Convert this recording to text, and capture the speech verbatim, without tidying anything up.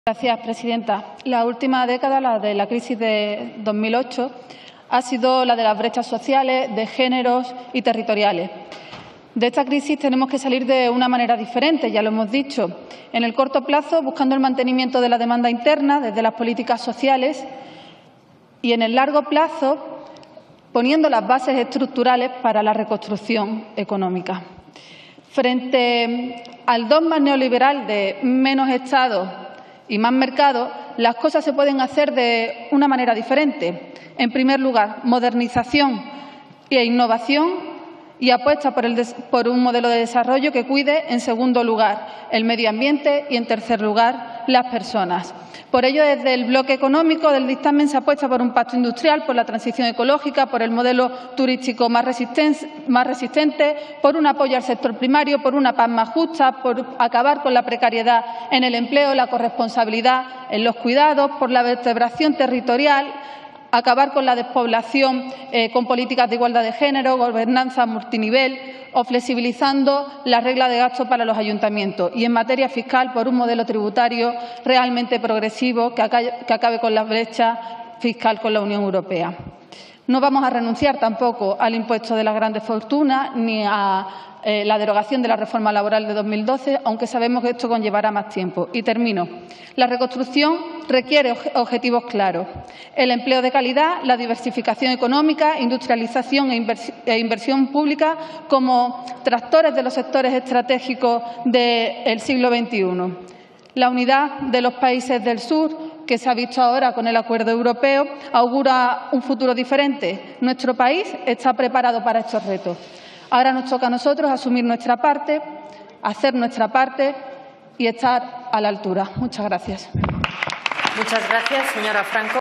Gracias, presidenta. La última década, la de la crisis de dos mil ocho, ha sido la de las brechas sociales, de géneros y territoriales. De esta crisis tenemos que salir de una manera diferente, ya lo hemos dicho. En el corto plazo, buscando el mantenimiento de la demanda interna desde las políticas sociales, y en el largo plazo, poniendo las bases estructurales para la reconstrucción económica. Frente al dogma neoliberal de menos Estado y más mercado, las cosas se pueden hacer de una manera diferente. En primer lugar, modernización e innovación y apuesta por, el por un modelo de desarrollo que cuide, en segundo lugar, el medio ambiente y, en tercer lugar, las personas. Por ello, desde el bloque económico del dictamen se apuesta por un pacto industrial, por la transición ecológica, por el modelo turístico más resistente, más resistente, por un apoyo al sector primario, por una P A C más justa, por acabar con la precariedad en el empleo, la corresponsabilidad en los cuidados, por la vertebración territorial, acabar con la despoblación eh, con políticas de igualdad de género, gobernanza multinivel o flexibilizando la regla de gasto para los ayuntamientos. Y en materia fiscal, por un modelo tributario realmente progresivo que acabe, que acabe con la brecha fiscal con la Unión Europea. No vamos a renunciar tampoco al impuesto de las grandes fortunas ni a eh, la derogación de la reforma laboral de dos mil doce, aunque sabemos que esto conllevará más tiempo. Y termino. La reconstrucción requiere objetivos claros. El empleo de calidad, la diversificación económica, industrialización e, invers e inversión pública como tractores de los sectores estratégicos del siglo veintiuno. La unidad de los países del sur, que se ha visto ahora con el acuerdo europeo, augura un futuro diferente. Nuestro país está preparado para estos retos. Ahora nos toca a nosotros asumir nuestra parte, hacer nuestra parte y estar a la altura. Muchas gracias. Muchas gracias, señora Franco.